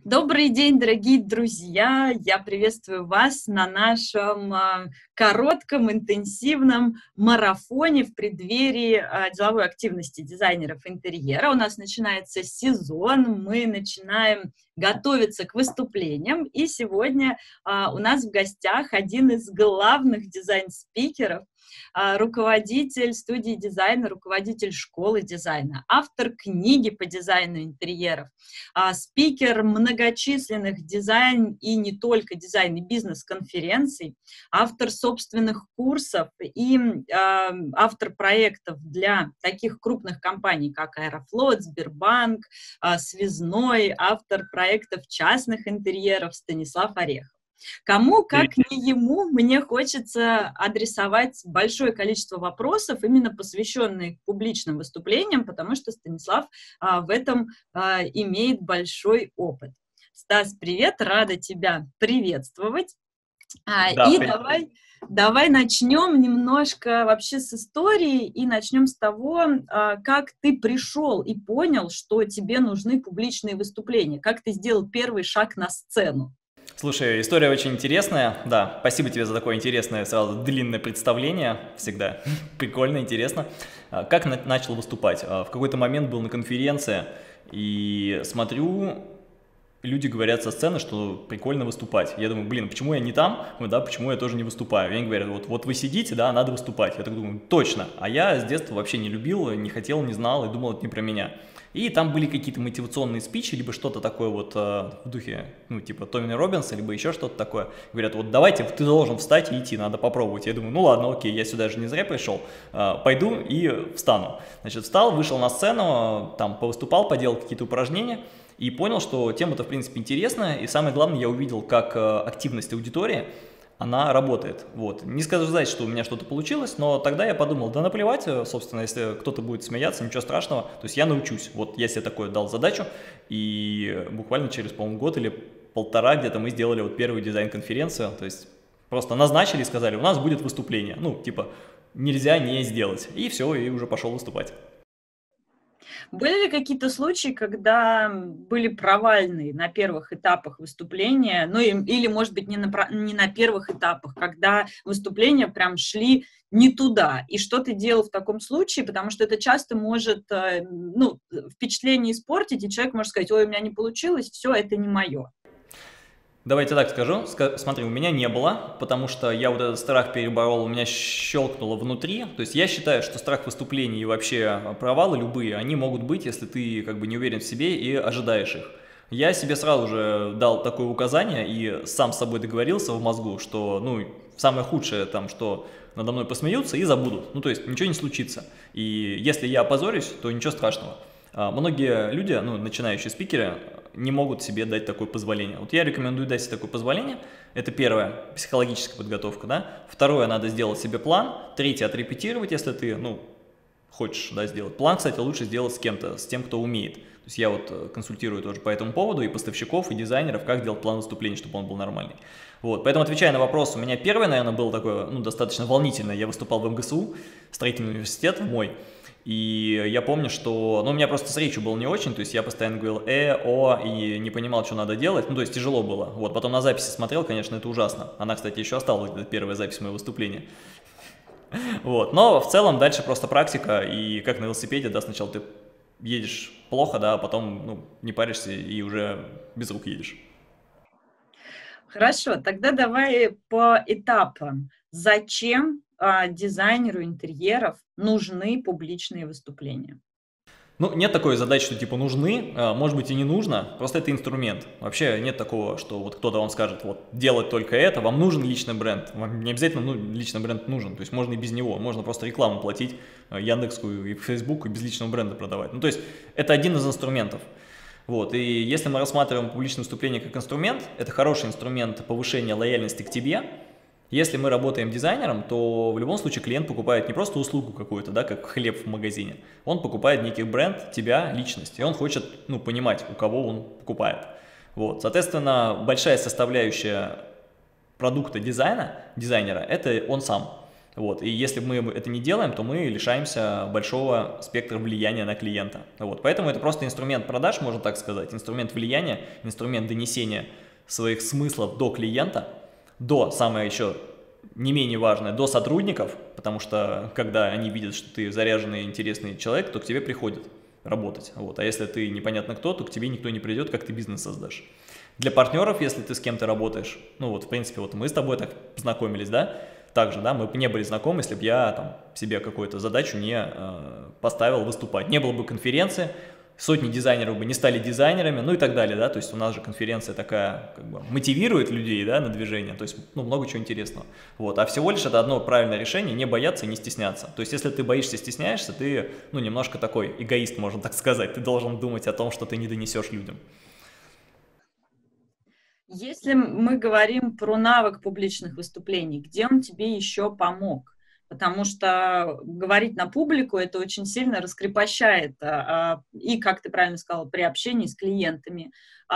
Добрый день, дорогие друзья! Я приветствую вас на нашем коротком, интенсивном марафоне в преддверии деловой активности дизайнеров интерьера. У нас начинается сезон, мы начинаем готовиться к выступлениям, и сегодня у нас в гостях один из главных дизайн-спикеров, руководитель студии дизайна, руководитель школы дизайна, автор книги по дизайну интерьеров, спикер многочисленных дизайн и не только дизайн и бизнес-конференций, автор собственных курсов и автор проектов для таких крупных компаний, как Аэрофлот, Сбербанк, Связной, автор проектов частных интерьеров Станислав Орехов. Кому, как не ему, мне хочется адресовать большое количество вопросов, именно посвященных публичным выступлениям, потому что Станислав в этом имеет большой опыт. Стас, привет, рада тебя приветствовать. Да, И давай начнем немножко вообще с истории, и начнем с того, как ты пришел и понял, что тебе нужны публичные выступления, как ты сделал первый шаг на сцену. Слушай, история очень интересная. Да, спасибо тебе за такое интересное, сразу длинное представление. Всегда прикольно, интересно. Как начал выступать? В какой-то момент был на конференции и смотрю, люди говорят со сцены, что прикольно выступать. Я думаю, блин, почему я не там? Да, почему я тоже не выступаю? И они говорят, вот вы сидите, да, надо выступать. Я так думаю, точно. А я с детства вообще не любил, не хотел, не знал и думал, это не про меня. И там были какие-то мотивационные спичи, либо что-то такое вот в духе, ну, типа Томми Роббинса, либо еще что-то такое. Говорят, вот давайте, ты должен встать и идти, надо попробовать. Я думаю, ну ладно, окей, я сюда же не зря пришел, пойду и встану. Значит, встал, вышел на сцену, там повыступал, поделал какие-то упражнения и понял, что тема-то, в принципе, интересная. И самое главное, я увидел, как активность аудитории, она работает. Вот. Не сказать, что у меня что-то получилось, но тогда я подумал, да наплевать, собственно, если кто-то будет смеяться, ничего страшного, то есть я научусь. Вот я себе такую дал задачу, и буквально через, по-моему, год или полтора где-то мы сделали вот первую дизайн-конференцию, то есть просто назначили и сказали, у нас будет выступление, ну, типа, нельзя не сделать, и все, и уже пошел выступать. Были ли какие-то случаи, когда были провальные на первых этапах выступления, ну или, может быть, не на первых этапах, когда выступления прям шли не туда? И что ты делал в таком случае? Потому что это часто может, ну, впечатление испортить, и человек может сказать, ой, у меня не получилось, все, это не мое. Давайте так скажу. Смотри, у меня не было, потому что я вот этот страх переборол, у меня щелкнуло внутри. То есть я считаю, что страх выступлений и вообще провалы любые, они могут быть, если ты как бы не уверен в себе и ожидаешь их. Я себе сразу же дал такое указание и сам с собой договорился в мозгу, что, ну, самое худшее там, что надо мной посмеются и забудут. Ну, то есть ничего не случится. И если я опозорюсь, то ничего страшного. Многие люди, ну, начинающие спикеры, не могут себе дать такое позволение. Вот я рекомендую дать себе такое позволение. Это первое, психологическая подготовка, да. Второе, надо сделать себе план. Третье, отрепетировать, если ты, ну, хочешь, да, сделать. План, кстати, лучше сделать с кем-то, с тем, кто умеет. То есть я вот консультирую тоже по этому поводу и поставщиков, и дизайнеров, как делать план выступлений, чтобы он был нормальный. Вот, поэтому, отвечая на вопрос, у меня первое, наверное, было такое, ну, достаточно волнительное. Я выступал в МГСУ, строительный университет мой. И я помню, что, ну, у меня просто с речью было не очень, то есть я постоянно говорил о, и не понимал, что надо делать, ну, то есть тяжело было. Вот, потом на записи смотрел, конечно, это ужасно. Она, кстати, еще осталась, это первая запись моего выступления. Вот, но в целом дальше просто практика, и как на велосипеде, да, сначала ты едешь плохо, да, а потом, ну, не паришься и уже без рук едешь. Хорошо, тогда давай по этапам. Зачем дизайнеру интерьеров нужны публичные выступления? Ну, нет такой задачи, что типа нужны, может быть и не нужно, просто это инструмент. Вообще нет такого, что вот кто-то вам скажет, вот делать только это, вам нужен личный бренд. Вам не обязательно, ну, личный бренд нужен, то есть можно и без него, можно просто рекламу платить Яндекску и Фейсбуку и без личного бренда продавать. Ну, то есть это один из инструментов. Вот, и если мы рассматриваем публичное выступление как инструмент, это хороший инструмент повышения лояльности к тебе. Если мы работаем дизайнером, то в любом случае клиент покупает не просто услугу какую-то, да, как хлеб в магазине, он покупает некий бренд, тебя, личность, и он хочет, ну, понимать, у кого он покупает. Вот, соответственно, большая составляющая продукта дизайнера, это он сам. Вот. И если мы это не делаем, то мы лишаемся большого спектра влияния на клиента. Вот. Поэтому это просто инструмент продаж, можно так сказать, инструмент влияния, инструмент донесения своих смыслов до клиента, до, самое еще не менее важное, до сотрудников, потому что когда они видят, что ты заряженный, интересный человек, то к тебе приходят работать. Вот. А если ты непонятно кто, то к тебе никто не придет, как ты бизнес создашь. Для партнеров, если ты с кем-то работаешь, ну вот в принципе вот мы с тобой так познакомились, да, также, да, мы бы не были знакомы, если бы я там себе какую-то задачу не поставил выступать. Не было бы конференции, сотни дизайнеров бы не стали дизайнерами, ну и так далее, да, то есть у нас же конференция такая, как бы, мотивирует людей, да, на движение, то есть, ну, много чего интересного, вот, а всего лишь это одно правильное решение, не бояться и не стесняться, то есть, если ты боишься, стесняешься, ты, ну, немножко такой эгоист, можно так сказать, ты должен думать о том, что ты не донесешь людям. Если мы говорим про навык публичных выступлений, где он тебе еще помог? Потому что говорить на публику это очень сильно раскрепощает. И, как ты правильно сказала, при общении с клиентами.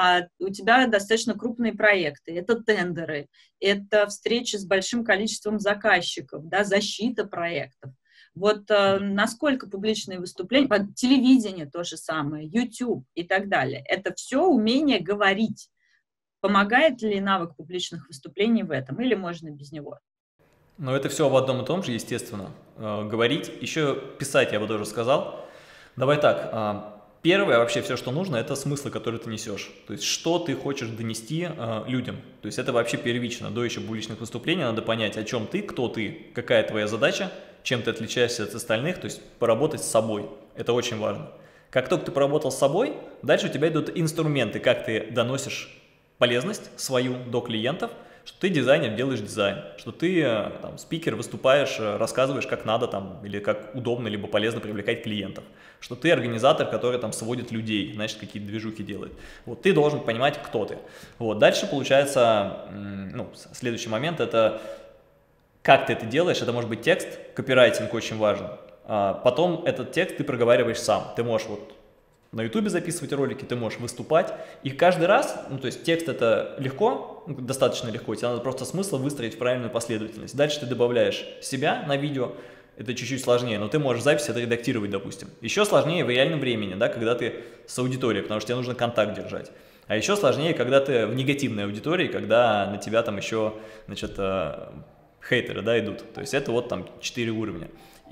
У тебя достаточно крупные проекты, это тендеры, это встречи с большим количеством заказчиков, да, защита проектов. Вот насколько публичные выступления, телевидение то же самое, YouTube и так далее, это все умение говорить. Помогает ли навык публичных выступлений в этом, или можно без него? Но это все в одном и том же, естественно. Говорить, еще писать, я бы тоже сказал. Давай так, первое вообще все, что нужно, это смыслы, которые ты несешь. То есть, что ты хочешь донести людям. То есть, это вообще первично. До еще публичных выступлений надо понять, о чем ты, кто ты, какая твоя задача, чем ты отличаешься от остальных, то есть, поработать с собой. Это очень важно. Как только ты поработал с собой, дальше у тебя идут инструменты, как ты доносишь полезность свою до клиентов, что ты дизайнер, делаешь дизайн, что ты там, спикер, выступаешь, рассказываешь, как надо там, или как удобно, либо полезно привлекать клиентов, что ты организатор, который там сводит людей, значит, какие-то движухи делает. Вот ты должен понимать, кто ты. Вот. Дальше получается, ну, следующий момент, это как ты это делаешь, это может быть текст, копирайтинг очень важен. Потом этот текст ты проговариваешь сам, ты можешь вот на ютубе записывать ролики, ты можешь выступать, и каждый раз, ну то есть текст это легко, достаточно легко, тебе надо просто смысл выстроить в правильную последовательность. Дальше ты добавляешь себя на видео, это чуть-чуть сложнее, но ты можешь запись это редактировать, допустим. Еще сложнее в реальном времени, да, когда ты с аудиторией, потому что тебе нужно контакт держать. А еще сложнее, когда ты в негативной аудитории, когда на тебя там еще, значит, хейтеры, да, идут. То есть это вот там 4 уровня.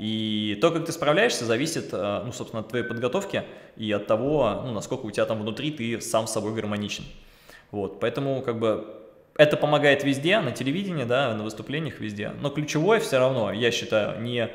И то, как ты справляешься, зависит, ну, собственно, от твоей подготовки и от того, ну, насколько у тебя там внутри ты сам с собой гармоничен. Вот, поэтому, как бы, это помогает везде, на телевидении, да, на выступлениях везде. Но ключевое все равно, я считаю, не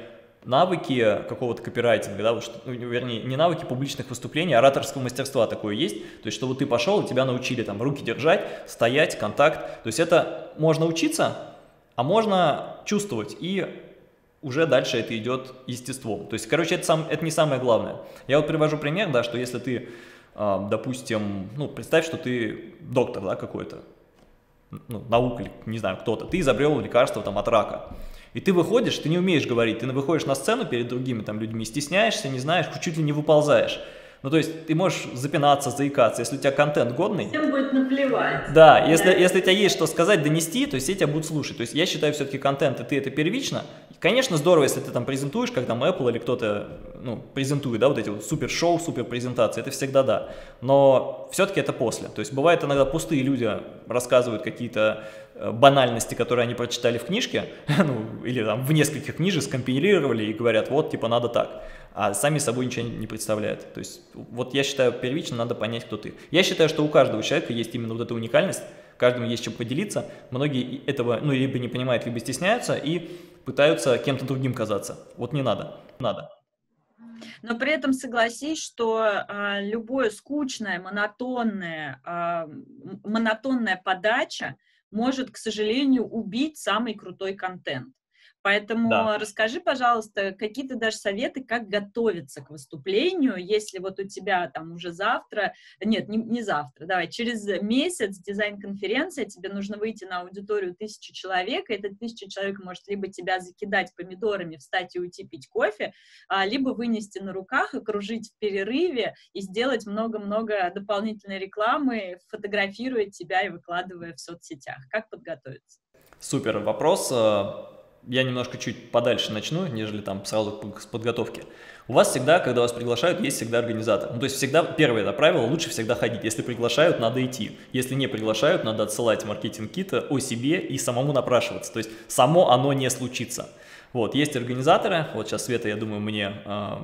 навыки какого-то копирайтинга, да, вот что, ну, вернее, не навыки публичных выступлений, ораторского мастерства такое есть. То есть, чтобы ты пошел и тебя научили там руки держать, стоять, контакт. То есть, это можно учиться, а можно чувствовать и уже дальше это идет естеством. То есть, короче, это не самое главное. Я вот привожу пример, да, что если ты, допустим, ну, представь, что ты доктор, да, какой-то, ну, наука, не знаю, кто-то, ты изобрел лекарство там от рака. И ты выходишь, ты не умеешь говорить, ты выходишь на сцену перед другими там людьми, стесняешься, не знаешь, чуть ли не выползаешь. Ну, то есть ты можешь запинаться, заикаться, если у тебя контент годный. Всем будет наплевать. Да, если у тебя есть что сказать, донести, то есть все тебя будут слушать. То есть я считаю, все-таки контент, и ты это первично. Конечно, здорово, если ты там презентуешь, как там Apple или кто-то, ну, презентует, да, вот эти вот супер-шоу, супер-презентации, это всегда да. Но все-таки это после. То есть бывает иногда пустые люди рассказывают какие-то банальности, которые они прочитали в книжке, ну, или там в нескольких книжек скомпилировали и говорят, вот, типа, надо так. А сами собой ничего не представляют. То есть, вот я считаю, первично надо понять, кто ты. Я считаю, что у каждого человека есть именно вот эта уникальность, каждому есть чем поделиться. Многие этого, ну, либо не понимают, либо стесняются и пытаются кем-то другим казаться. Вот не надо. Надо. Но при этом согласись, что любое скучное, монотонная подача может, к сожалению, убить самый крутой контент. Поэтому Да. расскажи, пожалуйста, какие ты дашь советы, как готовиться к выступлению, если вот у тебя там уже завтра, нет, не завтра, давай, через месяц дизайн-конференция, тебе нужно выйти на аудиторию 1000 человек, и эта 1000 человек может либо тебя закидать помидорами, встать и уйти пить кофе, либо вынести на руках, окружить в перерыве и сделать много-много дополнительной рекламы, фотографируя тебя и выкладывая в соцсетях. Как подготовиться? Супер вопрос. я немножко чуть подальше начну, нежели там сразу с подготовки. У вас всегда, когда вас приглашают, есть всегда организатор. Ну, то есть всегда, первое это правило, лучше всегда ходить. Если приглашают, надо идти. Если не приглашают, надо отсылать маркетинг-киты о себе и самому напрашиваться. То есть само оно не случится. Вот, есть организаторы, вот сейчас Света, я думаю, мне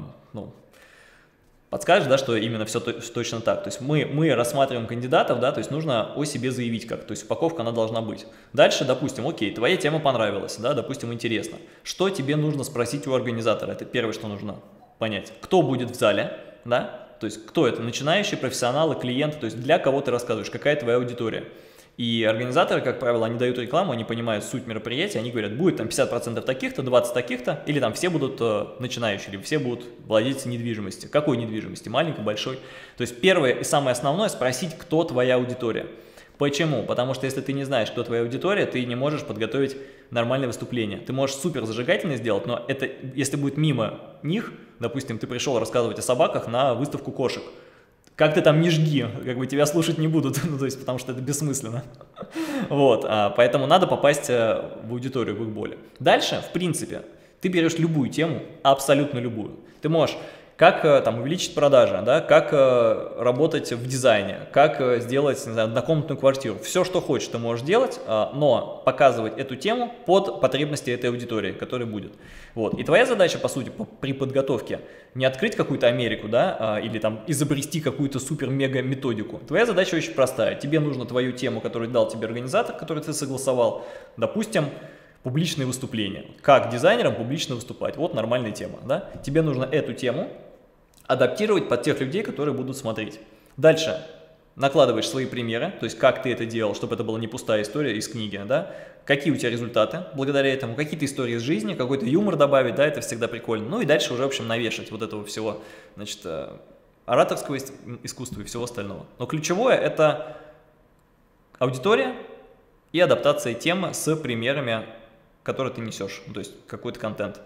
подскажешь, да, что именно все точно так. То есть мы рассматриваем кандидатов, да, то есть нужно о себе заявить как, то есть упаковка она должна быть. Дальше, допустим, окей, твоя тема понравилась, да, допустим, интересно. Что тебе нужно спросить у организатора? Это первое, что нужно понять. Кто будет в зале, да, то есть кто это, начинающие, профессионалы, клиенты, то есть для кого ты рассказываешь, какая твоя аудитория. И организаторы, как правило, они дают рекламу, они понимают суть мероприятия, они говорят, будет там 50% таких-то, 20 таких-то, или там все будут начинающие, или все будут владельцы недвижимости. Какой недвижимости? Маленькой, большой? То есть первое и самое основное спросить, кто твоя аудитория. Почему? Потому что если ты не знаешь, кто твоя аудитория, ты не можешь подготовить нормальное выступление. Ты можешь супер зажигательно сделать, но это, если будет мимо них, допустим, ты пришел рассказывать о собаках на выставку кошек, как ты там не жги, как бы тебя слушать не будут, ну, то есть, потому что это бессмысленно. Вот, поэтому надо попасть в аудиторию, в их боли. Дальше, в принципе, ты берешь любую тему, абсолютно любую. Ты можешь как там увеличить продажи, да, как работать в дизайне, как сделать, не знаю, однокомнатную квартиру. Все, что хочешь, ты можешь делать, но показывать эту тему под потребности этой аудитории, которая будет. Вот. И твоя задача, по сути, при подготовке не открыть какую-то Америку, да, или там изобрести какую-то супер-мега методику. Твоя задача очень простая. Тебе нужно твою тему, которую дал тебе организатор, который ты согласовал, допустим, публичные выступления. Как дизайнерам публично выступать? Вот нормальная тема, да? Тебе нужно эту тему адаптировать под тех людей, которые будут смотреть. Дальше накладываешь свои примеры, то есть как ты это делал, чтобы это была не пустая история из книги, да? Какие у тебя результаты благодаря этому, какие-то истории из жизни, какой-то юмор добавить, да, это всегда прикольно. Ну и дальше уже, в общем, навешать вот этого всего, значит, ораторского искусства и всего остального. Но ключевое – это аудитория и адаптация темы с примерами, которые ты несешь, то есть какой-то контент.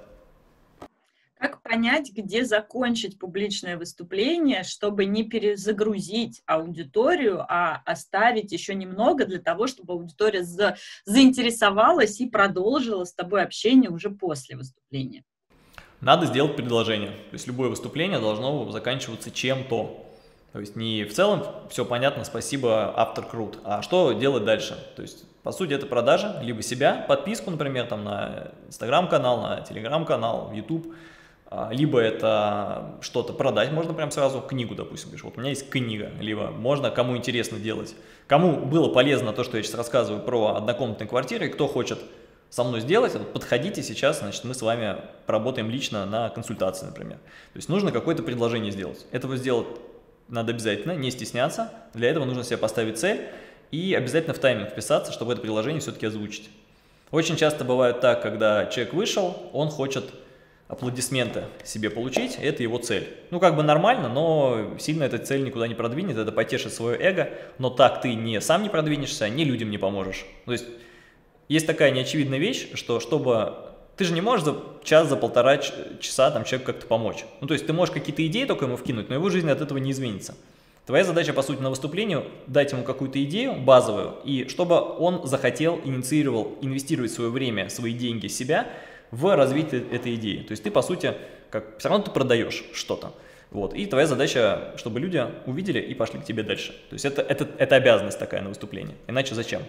Как понять, где закончить публичное выступление, чтобы не перезагрузить аудиторию, а оставить еще немного для того, чтобы аудитория заинтересовалась и продолжила с тобой общение уже после выступления? Надо сделать предложение. То есть любое выступление должно заканчиваться чем-то. То есть не в целом все понятно, спасибо, автор крут, а что делать дальше? То есть по сути это продажа, либо себя, подписку, например, там на Инстаграм-канал, на Телеграм-канал, в YouTube, либо это что-то продать, можно прям сразу книгу, допустим, пишешь, вот у меня есть книга, либо можно, кому интересно делать, кому было полезно то, что я сейчас рассказываю про однокомнатные квартиры, кто хочет со мной сделать, подходите сейчас, значит, мы с вами поработаем лично на консультации, например. То есть нужно какое-то предложение сделать. Этого сделать надо обязательно, не стесняться, для этого нужно себе поставить цель и обязательно в тайминг вписаться, чтобы это предложение все-таки озвучить. Очень часто бывает так, когда человек вышел, он хочет аплодисменты себе получить, это его цель. Ну, как бы нормально, но сильно эта цель никуда не продвинет, это потешит свое эго, но так ты не сам не продвинешься, ни людям не поможешь. То есть такая неочевидная вещь, что чтобы... Ты же не можешь за час, за полтора часа там человеку как-то помочь. Ну, то есть ты можешь какие-то идеи только ему вкинуть, но его жизнь от этого не изменится. Твоя задача, по сути, на выступлении дать ему какую-то идею базовую, и чтобы он захотел, инициировал, инвестировать свое время, свои деньги, себя в развитие этой идеи. То есть ты, по сути, все равно ты продаешь что-то. Вот. И твоя задача, чтобы люди увидели и пошли к тебе дальше. То есть это обязанность такая на выступлении. Иначе зачем?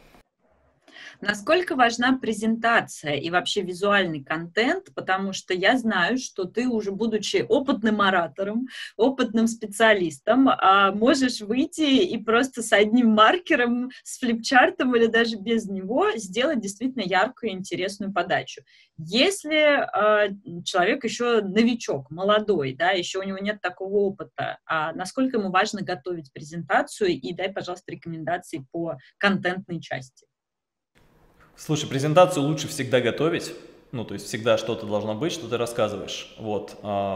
Насколько важна презентация и вообще визуальный контент, потому что я знаю, что ты уже, будучи опытным оратором, опытным специалистом, можешь выйти и просто с одним маркером, с флипчартом или даже без него сделать действительно яркую и интересную подачу. Если человек еще новичок, молодой, да, еще у него нет такого опыта, насколько ему важно готовить презентацию, и дай, пожалуйста, рекомендации по контентной части. Слушай, презентацию лучше всегда готовить, ну, то есть всегда что-то должно быть, что ты рассказываешь, вот.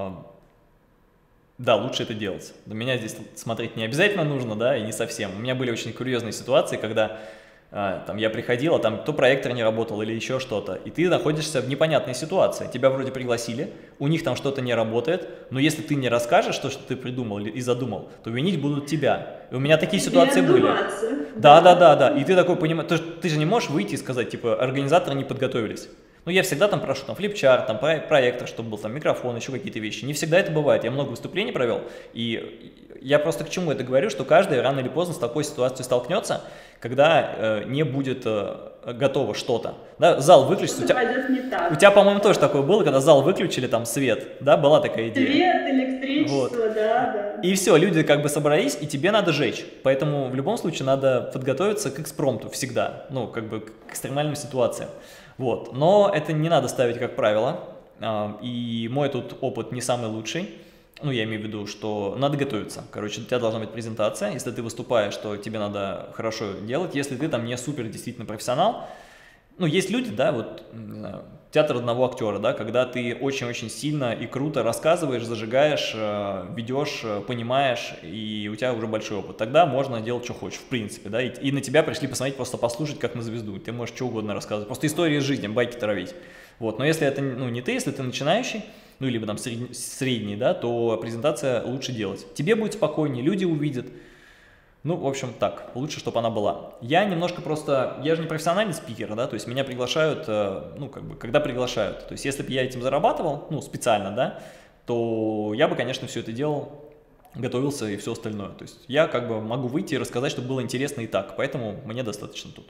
Да, лучше это делать. До меня здесь смотреть не обязательно нужно, да, и не совсем. У меня были очень курьезные ситуации, когда там я приходил, а там то проектор не работал или еще что-то, и ты находишься в непонятной ситуации. Тебя вроде пригласили, у них там что-то не работает, но если ты не расскажешь то, что ты придумал и задумал, то винить будут тебя. И у меня такие ситуации были. Да. И ты такой понимаешь, ты же не можешь выйти и сказать, типа, организаторы не подготовились. Ну, я всегда там прошу, там, флипчарт, там, проектор, чтобы был там микрофон, еще какие-то вещи. Не всегда это бывает. Я много выступлений провел, и я просто к чему это говорю, что каждый рано или поздно с такой ситуацией столкнется, когда не будет готово что-то. Да, зал выключится. У тебя, по-моему, тоже такое было, когда зал выключили, там, свет, да, была такая идея. Свет, электричество, вот. Да. И все, люди как бы собрались, и тебе надо жечь. Поэтому в любом случае надо подготовиться к экспромту всегда, ну, как бы к экстремальным ситуациям. Вот. Но это не надо ставить как правило, и мой тут опыт не самый лучший. Ну, я имею в виду, что надо готовиться. Короче, у тебя должна быть презентация. Если ты выступаешь, то тебе надо хорошо делать. Если ты там не супер действительно профессионал, ну, есть люди, да, вот, не знаю, театр одного актера, да, когда ты очень-очень сильно и круто рассказываешь, зажигаешь, ведешь, понимаешь, и у тебя уже большой опыт. Тогда можно делать, что хочешь, в принципе, да, и на тебя пришли посмотреть, просто послушать, как на звезду. Ты можешь что угодно рассказывать, просто истории из жизни, байки травить. Вот, но если это, ну, не ты, если ты начинающий, ну, либо там средний, да, то презентация лучше делать. Тебе будет спокойнее, люди увидят. Ну, в общем, так, лучше, чтобы она была. Я немножко просто, я же не профессиональный спикер, да, то есть меня приглашают, ну, как бы, когда приглашают. То есть если бы я этим зарабатывал, ну, специально, да, то я бы, конечно, все это делал, готовился и все остальное. То есть я как бы могу выйти и рассказать, чтобы было интересно и так, поэтому мне достаточно тут.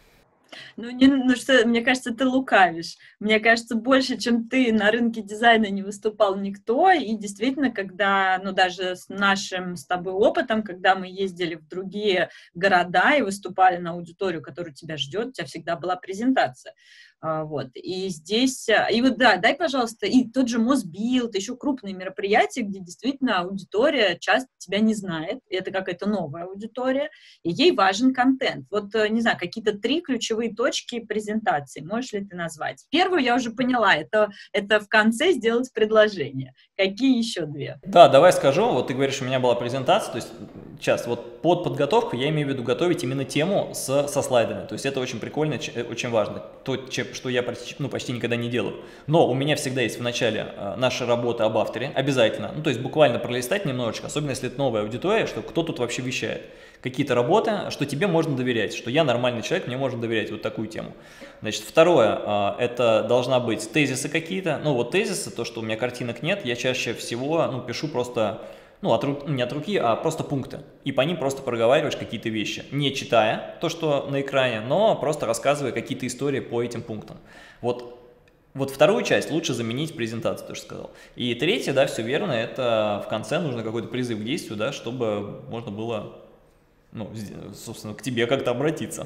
Ну что, мне кажется, ты лукавишь. Мне кажется, больше, чем ты, на рынке дизайна не выступал никто. И действительно, когда, ну, даже с нашим с тобой опытом, когда мы ездили в другие города и выступали на аудиторию, которая тебя ждет, у тебя всегда была презентация. Вот, и здесь, и вот, да, дай, пожалуйста, и тот же Мосбилд, еще крупные мероприятия, где действительно аудитория часто тебя не знает, и это какая-то новая аудитория, и ей важен контент. Вот, не знаю, какие-то 3 ключевые точки презентации, можешь ли ты назвать? Первую я уже поняла, это в конце сделать предложение. Какие еще 2? Да, давай скажу, вот ты говоришь, у меня была презентация, то есть сейчас вот под подготовку я имею в виду готовить именно тему со слайдами, то есть это очень прикольно, очень важно, то, что я почти никогда не делаю. Но у меня всегда есть в начале наша работа об авторе, обязательно, ну то есть буквально пролистать немножечко, особенно если это новая аудитория, что кто тут вообще вещает. Какие-то работы, что тебе можно доверять, что я нормальный человек, мне можно доверять, вот такую тему. Значит, второе, это должна быть тезисы какие-то, ну вот тезисы, то, что у меня картинок нет, я чаще всего, ну, пишу просто, ну, не от руки, а просто пункты, и по ним просто проговариваешь какие-то вещи, не читая то, что на экране, но просто рассказывая какие-то истории по этим пунктам. Вот вторую часть лучше заменить презентацией, то, что сказал. И третье, да, все верно, это в конце нужно какой-то призыв к действию, да, чтобы можно было, ну, собственно, к тебе как-то обратиться.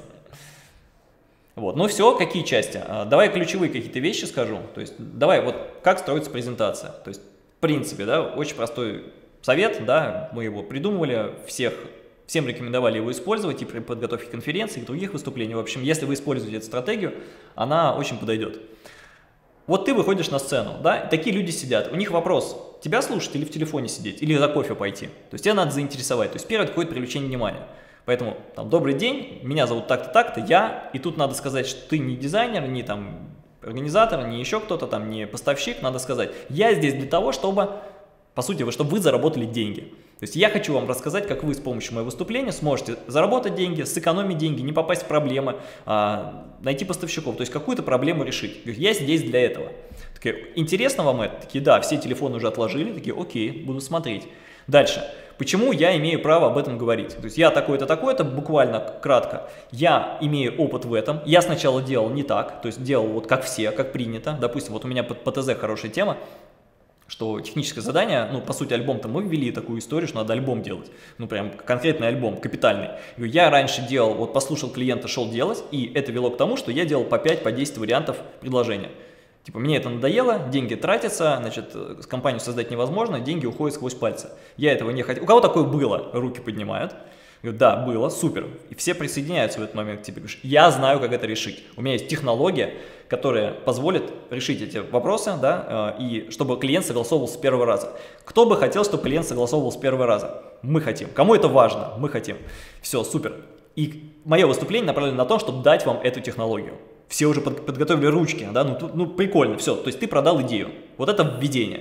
Вот, ну все, какие части? Давай ключевые какие-то вещи скажу. То есть, давай, вот как строится презентация. То есть, в принципе, да, очень простой совет, да, мы его придумывали, всем рекомендовали его использовать и при подготовке конференций, и других выступлений. В общем, если вы используете эту стратегию, она очень подойдет. Вот ты выходишь на сцену, да, такие люди сидят, у них вопрос, тебя слушать или в телефоне сидеть, или за кофе пойти. То есть тебе надо заинтересовать, то есть первое какое-то привлечение внимания. Поэтому, там, добрый день, меня зовут так-то, так-то, я, и тут надо сказать, что ты не дизайнер, не там организатор, не еще кто-то там, не поставщик, надо сказать, я здесь для того, чтобы, по сути, чтобы вы заработали деньги. То есть я хочу вам рассказать, как вы с помощью моего выступления сможете заработать деньги, сэкономить деньги, не попасть в проблемы, найти поставщиков, то есть какую-то проблему решить. Я здесь для этого. Такие, интересно вам это? Такие, да, все телефоны уже отложили, такие, окей, буду смотреть. Дальше. Почему я имею право об этом говорить? То есть я такой-то, буквально кратко, я имею опыт в этом, я сначала делал не так, то есть делал вот как все, как принято. Допустим, вот у меня по ТЗ хорошая тема, что техническое задание, ну, по сути, альбом-то мы ввели такую историю, что надо альбом делать, ну, прям конкретный альбом, капитальный. Я раньше делал, вот послушал клиента, шел делать, и это вело к тому, что я делал по 5, по 10 вариантов предложения. Типа, мне это надоело, деньги тратятся, значит, компанию создать невозможно, деньги уходят сквозь пальцы. Я этого не хотел. У кого такое было? Руки поднимают. Говорю, да, было, супер. И все присоединяются в этот момент к тебе. Говоришь, я знаю, как это решить. У меня есть технология, которая позволит решить эти вопросы, да, и чтобы клиент согласовывал с первого раза. Кто бы хотел, чтобы клиент согласовывал с первого раза? Мы хотим. Кому это важно? Мы хотим. Все, супер. И мое выступление направлено на то, чтобы дать вам эту технологию. Все уже подготовили ручки, да, ну прикольно, все, то есть ты продал идею. Вот это введение.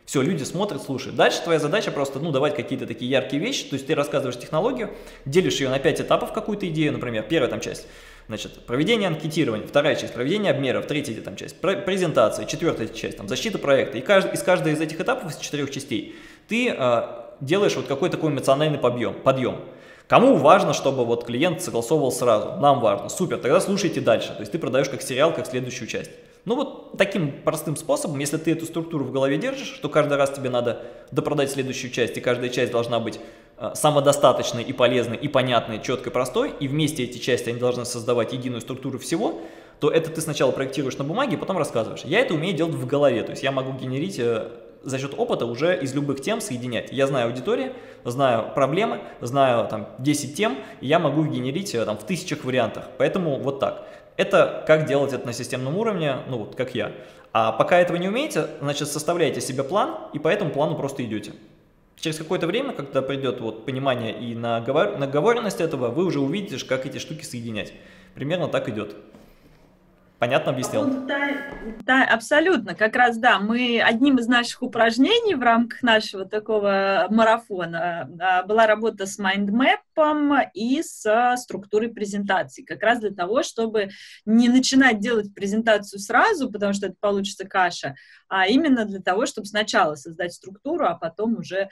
Все, люди смотрят, слушают. Дальше твоя задача просто, ну, давать какие-то такие яркие вещи, то есть ты рассказываешь технологию, делишь ее на 5 этапов, какую-то идею, например, первая там часть, значит, проведение анкетирования, вторая часть, проведение обмеров, третья там часть, презентация, четвертая часть, там, защита проекта. И из каждой из этих этапов, из 4 частей, ты делаешь вот какой-то такой эмоциональный подъем. Кому важно, чтобы вот клиент согласовывал сразу? Нам важно. Супер, тогда слушайте дальше. То есть ты продаешь как сериал, как следующую часть. Ну вот таким простым способом, если ты эту структуру в голове держишь, что каждый раз тебе надо допродать следующую часть, и каждая часть должна быть самодостаточной и полезной, и понятной, четкой, простой, и вместе эти части, они должны создавать единую структуру всего, то это ты сначала проектируешь на бумаге, потом рассказываешь. Я это умею делать в голове, то есть я могу генерить за счет опыта уже из любых тем соединять. Я знаю аудиторию, знаю проблемы, знаю там 10 тем, и я могу их генерить там в тысячах вариантах. Поэтому вот так. Это как делать это на системном уровне, ну вот как я. А пока этого не умеете, значит составляете себе план, и по этому плану просто идете. Через какое-то время, когда придет вот понимание и наговоренность этого, вы уже увидите, как эти штуки соединять. Примерно так идет. Понятно объяснил? Да, абсолютно. Как раз, да, мы одним из наших упражнений в рамках нашего такого марафона была работа с майндмэпом и с структурой презентации. Как раз для того, чтобы не начинать делать презентацию сразу, потому что это получится каша, а именно для того, чтобы сначала создать структуру, а потом уже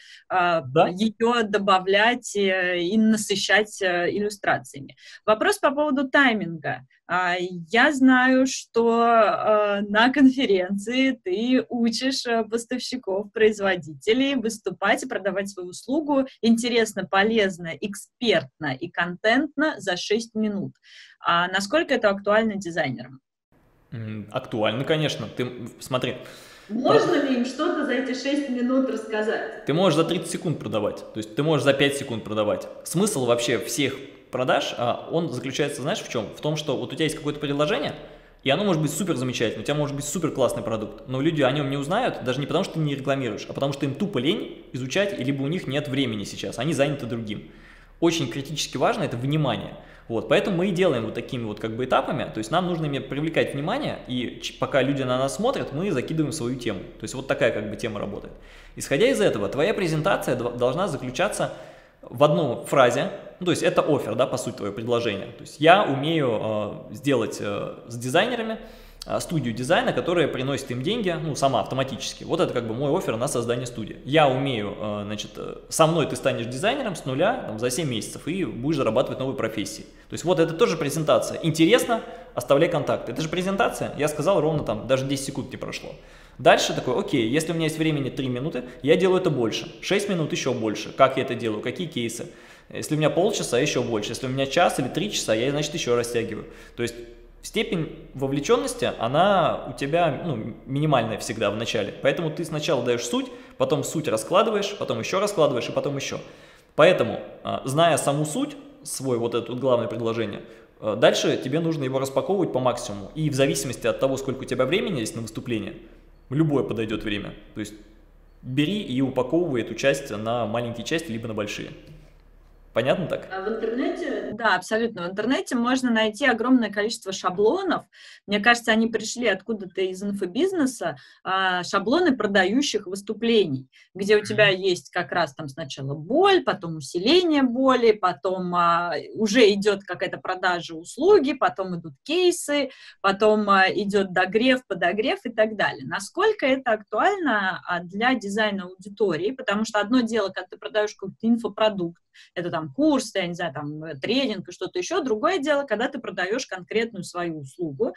ее добавлять и насыщать иллюстрациями. Вопрос по поводу тайминга. Я знаю, что на конференции ты учишь поставщиков, производителей выступать и продавать свою услугу интересно, полезно, экспертно и контентно за 6 минут. Насколько это актуально дизайнерам? Актуально, конечно. Ты смотри. Можно ли им что-то за эти 6 минут рассказать? Ты можешь за 30 секунд продавать, то есть ты можешь за 5 секунд продавать. Смысл вообще всех продаж, он заключается, знаешь, в чем? В том, что вот у тебя есть какое-то предложение, и оно может быть супер замечательное, у тебя может быть супер классный продукт, но люди о нем не узнают, даже не потому, что ты не рекламируешь, а потому, что им тупо лень изучать, либо у них нет времени сейчас, они заняты другим. Очень критически важно это внимание. Вот, поэтому мы и делаем вот такими вот как бы этапами, то есть нам нужно привлекать внимание, и пока люди на нас смотрят, мы закидываем свою тему. То есть вот такая как бы тема работает. Исходя из этого, твоя презентация должна заключаться в одной фразе, ну, то есть это оффер, да, по сути, твое предложение. То есть я умею сделать с дизайнерами студию дизайна, которая приносит им деньги, ну, сама автоматически. Вот это как бы мой оффер на создание студии. Я умею, значит, со мной ты станешь дизайнером с нуля там, за 7 месяцев и будешь зарабатывать новые профессии. То есть вот это тоже презентация. Интересно, оставляй контакты. Это же презентация, я сказал ровно там, даже 10 секунд не прошло. Дальше такой, окей, если у меня есть времени 3 минуты, я делаю это больше. 6 минут еще больше. Как я это делаю, какие кейсы. Если у меня полчаса, еще больше. Если у меня час или 3 часа, я, значит, еще растягиваю. То есть степень вовлеченности, она у тебя минимальная всегда в начале. Поэтому ты сначала даешь суть, потом суть раскладываешь, потом еще раскладываешь и потом еще. Поэтому, зная саму суть, свой вот это главное предложение, дальше тебе нужно его распаковывать по максимуму. И в зависимости от того, сколько у тебя времени есть на выступление, любое подойдет время. То есть бери и упаковывай эту часть на маленькие части, либо на большие. Понятно так? А в интернете, да, абсолютно. В интернете можно найти огромное количество шаблонов. Мне кажется, они пришли откуда-то из инфобизнеса. Шаблоны продающих выступлений, где у тебя есть как раз там сначала боль, потом усиление боли, потом уже идет какая-то продажа услуги, потом идут кейсы, потом идет догрев, подогрев и так далее. Насколько это актуально для дизайна аудитории? Потому что одно дело, когда ты продаешь какой-то инфопродукт, это там курс, я не знаю, там тренинг и что-то еще. Другое дело, когда ты продаешь конкретную свою услугу.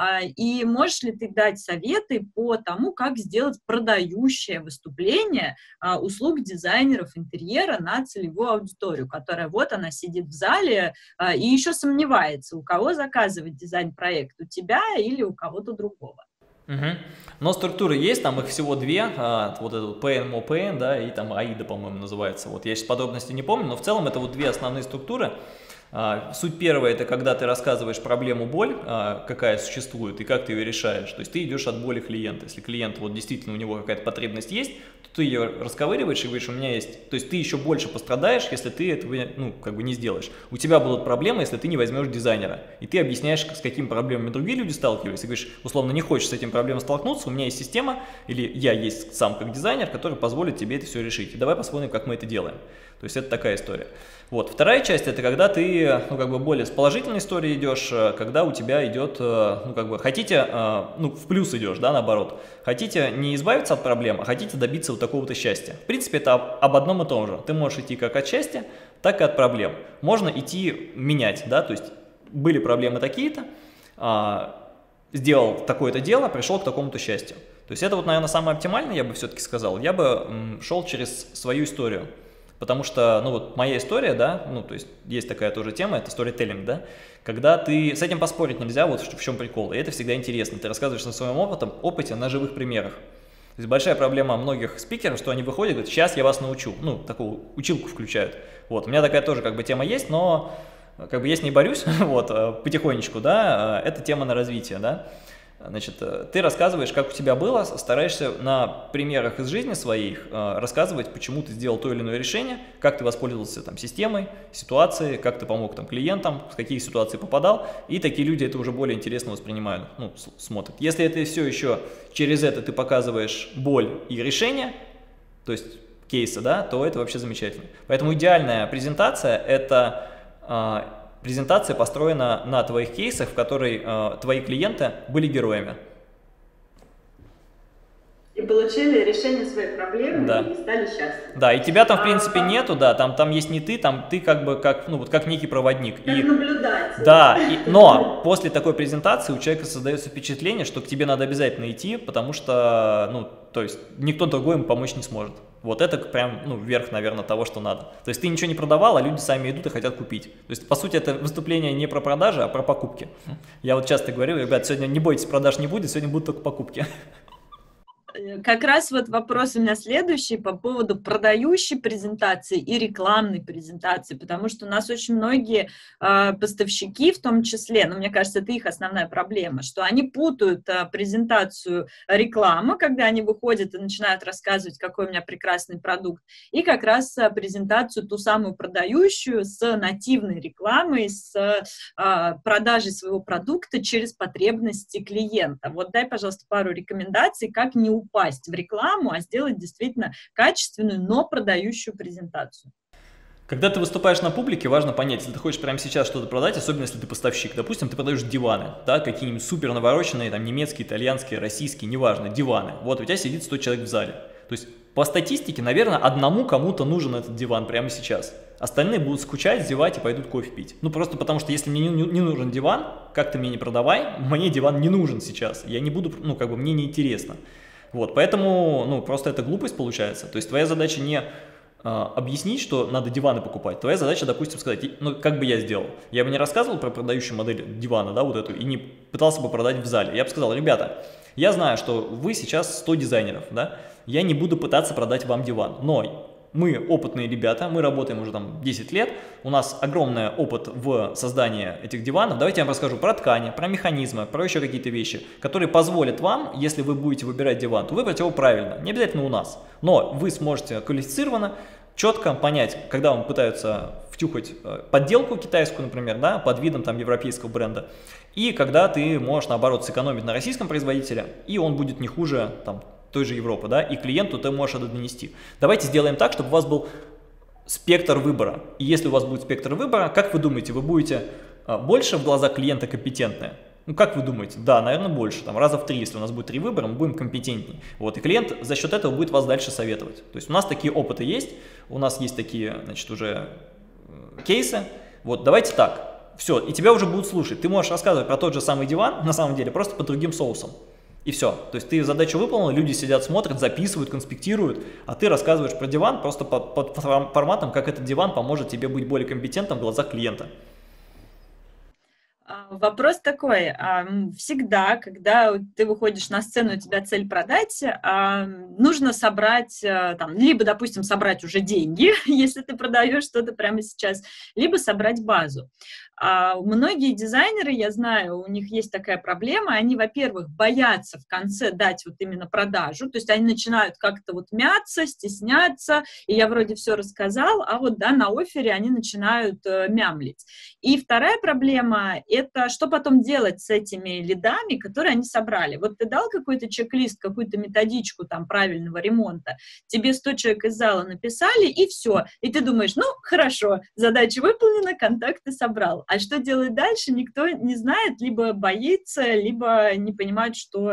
И можешь ли ты дать советы по тому, как сделать продающее выступление услуг дизайнеров интерьера на целевую аудиторию, которая вот она сидит в зале и еще сомневается, у кого заказывать дизайн-проект, у тебя или у кого-то другого. Но структуры есть, там их всего 2, вот это PN, MoPN, да, и там AIDA, по-моему, называется. Вот я сейчас подробности не помню, но в целом это вот 2 основные структуры. Суть первая – это когда ты рассказываешь проблему боль, какая существует, и как ты ее решаешь. То есть ты идешь от боли клиента. Если клиент, вот действительно у него какая-то потребность есть, то ты ее расковыриваешь и говоришь, у меня есть, то есть ты еще больше пострадаешь, если ты этого, ну, как бы не сделаешь. У тебя будут проблемы, если ты не возьмешь дизайнера, и ты объясняешь, с какими проблемами другие люди сталкиваются, и говоришь, условно, не хочешь с этим проблемой столкнуться, у меня есть система, или я есть сам как дизайнер, который позволит тебе это все решить. И давай посмотрим, как мы это делаем. То есть это такая история. Вот. Вторая часть — это когда ты, ну, как бы более с положительной историей идешь, когда у тебя идет, ну, как бы, хотите, ну, в плюс идешь, да, наоборот. Хотите не избавиться от проблем, а хотите добиться вот такого-то счастья. В принципе, это об одном и том же. Ты можешь идти как от счастья, так и от проблем. Можно идти менять, да, то есть были проблемы такие-то, сделал такое-то дело, пришел к такому-то счастью. То есть это вот, наверное, самое оптимальное, я бы все-таки сказал. Я бы шел через свою историю. Потому что, ну вот моя история, да, ну то есть есть такая тоже тема, это storytelling, да, когда ты, с этим поспорить нельзя, вот в чем прикол, и это всегда интересно, ты рассказываешь на своем опыте на живых примерах. То есть большая проблема многих спикеров, что они выходят и говорят, сейчас я вас научу, ну такую училку включают. Вот, у меня такая тоже как бы тема есть, но как бы я с ней борюсь, вот, потихонечку, да, это тема на развитие, да. Значит, ты рассказываешь, как у тебя было, стараешься на примерах из жизни своих рассказывать, почему ты сделал то или иное решение, как ты воспользовался там системой, ситуацией, как ты помог там клиентам, в какие ситуации попадал, и такие люди это уже более интересно воспринимают, ну, смотрят. Если это все еще через это ты показываешь боль и решение, то есть кейсы, да, то это вообще замечательно. Поэтому идеальная презентация — это презентация построена на твоих кейсах, в которой твои клиенты были героями. И получили решение своей проблемы, да. И стали счастливы. Да, и тебя там в принципе нету, да, там есть не ты, там ты как бы как, ну, вот как некий проводник. Как наблюдатель. Да, но после такой презентации у человека создается впечатление, что к тебе надо обязательно идти, потому что, ну, то есть никто другой ему помочь не сможет. Вот это прям, ну, верх, наверное, того, что надо. То есть ты ничего не продавал, а люди сами идут и хотят купить. То есть, по сути, это выступление не про продажи, а про покупки. Я вот часто говорю, ребят, сегодня не бойтесь, продаж не будет, сегодня будут только покупки. Как раз вот вопрос у меня следующий по поводу продающей презентации и рекламной презентации, потому что у нас очень многие поставщики, в том числе, но мне кажется, это их основная проблема, что они путают презентацию рекламы, когда они выходят и начинают рассказывать, какой у меня прекрасный продукт, и как раз презентацию ту самую продающую с нативной рекламой, с продажей своего продукта через потребности клиента. Вот дай, пожалуйста, пару рекомендаций, как не упасть в рекламу, а сделать действительно качественную, но продающую презентацию. Когда ты выступаешь на публике, важно понять, если ты хочешь прямо сейчас что-то продать, особенно если ты поставщик, допустим, ты продаешь диваны, да, какие-нибудь супер навороченные, там, немецкие, итальянские, российские, неважно, диваны. Вот у тебя сидит 100 человек в зале. То есть по статистике, наверное, одному кому-то нужен этот диван прямо сейчас. Остальные будут скучать, зевать и пойдут кофе пить. Ну, просто потому что если мне не нужен диван, как ты мне не продавай, мне диван не нужен сейчас. Я не буду, ну, как бы мне неинтересно. Вот, поэтому, ну, просто это глупость получается. То есть твоя задача не объяснить, что надо диваны покупать. Твоя задача, допустим, сказать, ну, как бы я сделал. Я бы не рассказывал про продающую модель дивана, да, вот эту, и не пытался бы продать в зале. Я бы сказал, ребята, я знаю, что вы сейчас 100 дизайнеров, да, я не буду пытаться продать вам диван, но мы опытные ребята, мы работаем уже там 10 лет, у нас огромный опыт в создании этих диванов. Давайте я вам расскажу про ткани, про механизмы, про еще какие-то вещи, которые позволят вам, если вы будете выбирать диван, то выбрать его правильно, не обязательно у нас, но вы сможете квалифицированно, четко понять, когда вам пытаются втюхать подделку китайскую, например, да, под видом там европейского бренда, и когда ты можешь, наоборот, сэкономить на российском производителе, и он будет не хуже там той же Европы, да, и клиенту ты можешь это донести. Давайте сделаем так, чтобы у вас был спектр выбора. И если у вас будет спектр выбора, как вы думаете, вы будете больше в глазах клиента компетентны? Ну, как вы думаете? Да, наверное, больше. Там раза в 3, если у нас будет 3 выбора, мы будем компетентнее. Вот, и клиент за счет этого будет вас дальше советовать. То есть у нас такие опыты есть, у нас есть такие, значит, уже кейсы. Вот, давайте так. Все, и тебя уже будут слушать. Ты можешь рассказывать про тот же самый диван, на самом деле, просто под другим соусом. И все. То есть ты задачу выполнил, люди сидят, смотрят, записывают, конспектируют, а ты рассказываешь про диван просто под форматом, как этот диван поможет тебе быть более компетентным в глазах клиента. Вопрос такой, всегда, когда ты выходишь на сцену, у тебя цель продать, нужно собрать, там, либо, допустим, собрать уже деньги, если ты продаешь что-то прямо сейчас, либо собрать базу. Многие дизайнеры, я знаю, у них есть такая проблема, они, во-первых, боятся в конце дать вот именно продажу, то есть они начинают как-то вот мяться, стесняться, и я вроде все рассказал, а вот, да, на оффере они начинают мямлить. И вторая проблема — это что потом делать с этими лидами, которые они собрали. Вот ты дал какой-то чек-лист, какую-то методичку там правильного ремонта, тебе 100 человек из зала написали, и все. И ты думаешь, ну, хорошо, задача выполнена, контакты собрал. А что делать дальше, никто не знает, либо боится, либо не понимает, что,